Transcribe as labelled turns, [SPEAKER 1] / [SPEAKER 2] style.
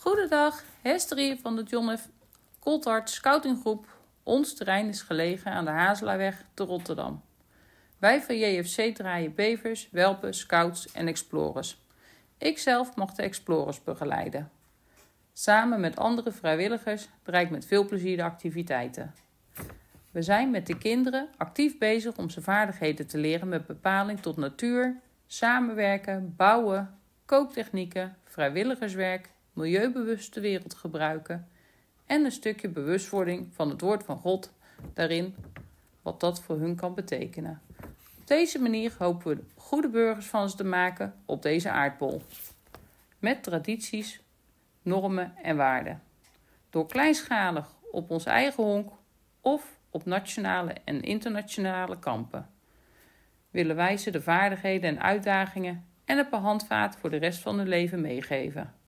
[SPEAKER 1] Goedendag, Hester hier van de John F. Colthart Scoutinggroep. Ons terrein is gelegen aan de Hazelaarweg te Rotterdam. Wij van JFC draaien bevers, welpen, scouts en explorers. Ikzelf mag de explorers begeleiden. Samen met andere vrijwilligers draai ik met veel plezier de activiteiten. We zijn met de kinderen actief bezig om ze vaardigheden te leren met bepaling tot natuur, samenwerken, bouwen, kooktechnieken, vrijwilligerswerk, milieubewuste wereld gebruiken en een stukje bewustwording van het woord van God daarin, wat dat voor hun kan betekenen. Op deze manier hopen we goede burgers van ze te maken op deze aardbol. Met tradities, normen en waarden. Door kleinschalig op ons eigen honk of op nationale en internationale kampen willen wij ze de vaardigheden en uitdagingen en een paar handvaten voor de rest van hun leven meegeven.